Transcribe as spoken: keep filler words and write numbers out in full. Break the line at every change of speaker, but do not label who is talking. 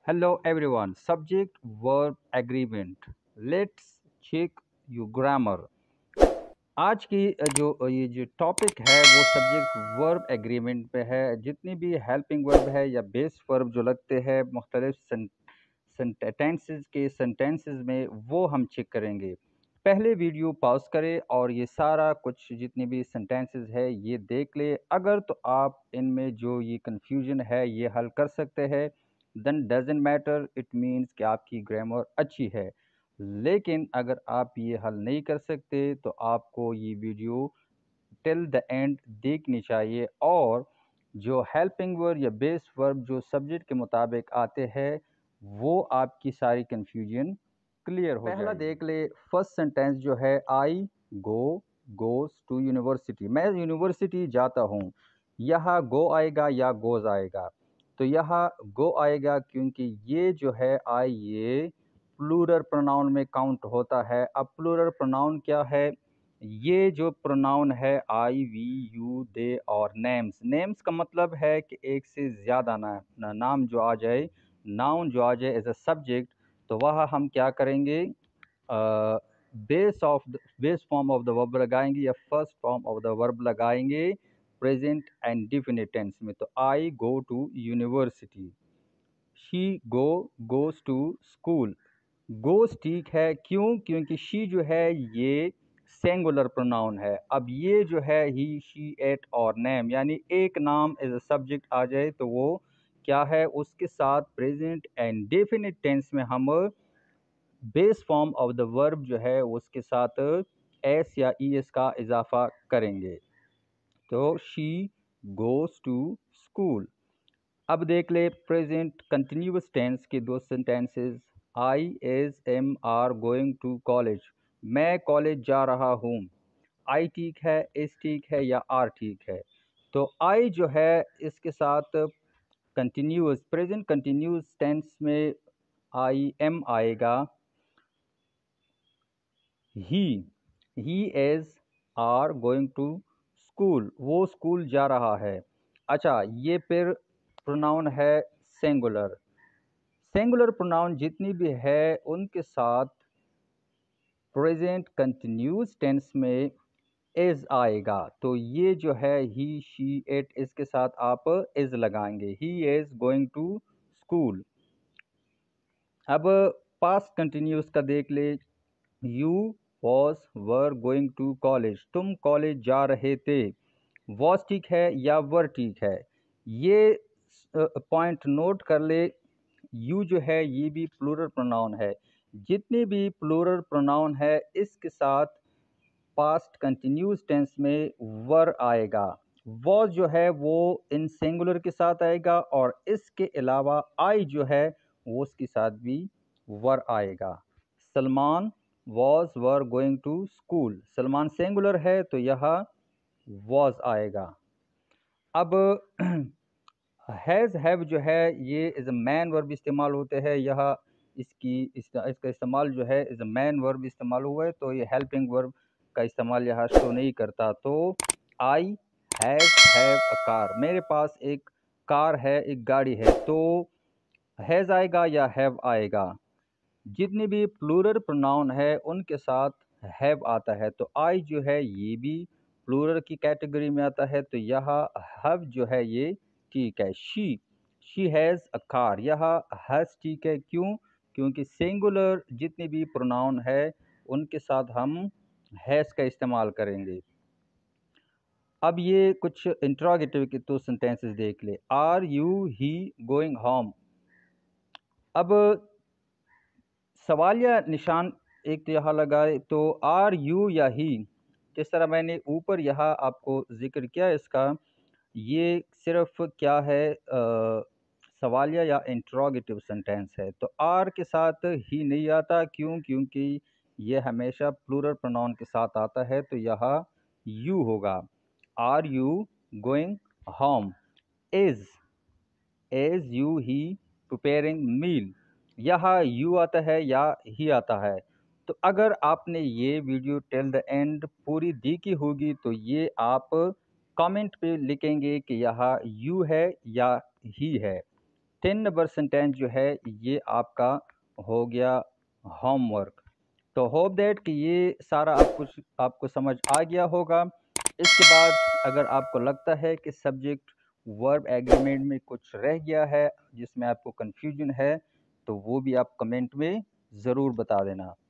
Hello everyone. Subject verb agreement. Let's check your grammar. आज की अ, जो अ, ये जो टॉपिक है वो सब्जेक्ट वर्ब एग्रीमेंट पे है। जितनी भी हेल्पिंग वर्ब है या बेस वर्ब जो लगते हैं मुख्तलिफ सेंटेंसेस के सेंटेंसेस में वो हम चेक करेंगे। पहले वीडियो पॉज करें और ये सारा कुछ जितनी भी सेंटेंसेस है ये देख ले। अगर तो आप इनमें जो ये कंफ्यूजन है ये हल कर सकते हैं then doesn't matter, it means कि आपकी ग्रामर अच्छी है। लेकिन अगर आप ये हल नहीं कर सकते तो आपको ये वीडियो टिल द एंड देखनी चाहिए और जो हेल्पिंग वर्ब या बेस वर्ब जो सब्जेक्ट के मुताबिक आते हैं वो आपकी सारी कंफ्यूजन क्लियर हो पहला जाएगी। देख ले फर्स्ट सेंटेंस जो है I go goes to university. मैं यूनिवर्सिटी जाता हूँ। यहाँ गो आएगा या गोज आएगा? तो यहाँ गो आएगा क्योंकि ये जो है आई ये प्लूरल प्रोनाउन में काउंट होता है। अब प्लूरल प्रोनाउन क्या है? ये जो प्रोनाउन है आई वी यू दे और नेम्स। नेम्स का मतलब है कि एक से ज़्यादा ना, ना नाम जो आ जाए, नाउन जो आ जाए एज अ सब्जेक्ट, तो वह हम क्या करेंगे? Base of base form of the verb लगाएंगे या first form of the verb लगाएंगे प्रेजेंट एंड डिफिनिट टेंस में। तो I go to university, she go goes to school. Goes ठीक है, क्यों? क्योंकि शी जो है ये सिंगुलर प्रोनाउन है। अब ये जो है ही शी एट और नेम यानी एक नाम एज अ सब्जेक्ट आ जाए तो वो क्या है? उसके साथ प्रेजेंट एंड डेफिनिट टेंस में हम base form of the verb जो है उसके साथ एस या ई एस का इजाफा करेंगे। तो शी गोज टू स्कूल। अब देख ले प्रेजेंट कंटिन्यूस टेंस के दो sentences. I is am are going to college. मैं कॉलेज जा रहा हूँ। आई ठीक है, एस ठीक है या आर ठीक है? तो आई जो है इसके साथ कंटिन्यूस प्रेजेंट कंटिन्यूस टेंस में आई एम आएगा। He he is are going to school. वो स्कूल जा रहा है। अच्छा, ये फिर प्रोनाउन है सिंगुलर। सिंगुलर प्रोनाउन जितनी भी है उनके साथ प्रेजेंट कंटिन्यूस टेंस में इज आएगा। तो ये जो है ही शी इट, इसके साथ आप इज लगाएंगे। He is going to school. अब पास्ट कंटिन्यूस का देख ले। You was were going to college. तुम कॉलेज जा रहे थे। वॉज ठीक है या वर ठीक है? ये पॉइंट नोट कर ले। यू जो है ये भी प्लूरल प्रोनाउन है। जितने भी प्लूरल प्रोनाउन है इसके साथ पास्ट कंटिन्यूस टेंस में वर आएगा। वॉज जो है वो इन सिंगुलर के साथ आएगा और इसके अलावा आई जो है वो उसके साथ भी वर आएगा। Salman was were going to school. Salman singular है तो यह वॉज आएगा। अब हैज़ हैव जो है ये इज़ अ मैन वर्ब इस्तेमाल होते हैं। यह इसकी इसका इसका इस्तेमाल जो है इज़ अ मैन वर्ब इस्तेमाल हुआ है तो ये हेल्पिंग वर्ब का इस्तेमाल यहाँ शो नहीं करता। तो I has have a car. मेरे पास एक कार है, एक गाड़ी है। तो हैज़ आएगा या हैव आएगा? जितने भी प्लूरल प्रोनाउन है उनके साथ हैव आता है। तो आई जो है ये भी प्लूरल की कैटेगरी में आता है तो यह हैव जो है ये ठीक है। She she has a car, यह हैज़ ठीक है। क्यों? क्योंकि सिंगुलर जितने भी प्रोनाउन है उनके साथ हम हैज़ का इस्तेमाल करेंगे। अब ये कुछ इंट्रोगेटिव के तो सेंटेंसेस देख ले। Are you he going home. अब सवालिया निशान एक तो यहाँ लगाए तो आर यू या ही, जिस तरह मैंने ऊपर यहाँ आपको जिक्र किया इसका, ये सिर्फ क्या है आ, सवालिया या इंट्रोगेटिव सेंटेंस है। तो आर के साथ ही नहीं आता। क्यों? क्योंकि ये हमेशा प्लूरल प्रोनाउन के साथ आता है तो यहाँ यू होगा। Are you going home. Is is you he preparing meal. यहाँ यू आता है या ही आता है? तो अगर आपने ये वीडियो टिल द एंड पूरी देखी होगी तो ये आप कमेंट पे लिखेंगे कि यहाँ यू है या ही है। टेन नंबर सेंटेंस जो है ये आपका हो गया होमवर्क। तो होप दैट कि ये सारा आप कुछ आपको समझ आ गया होगा। इसके बाद अगर आपको लगता है कि सब्जेक्ट वर्ब एग्रीमेंट में कुछ रह गया है जिसमें आपको कन्फ्यूजन है, तो वो भी आप कमेंट में ज़रूर बता देना।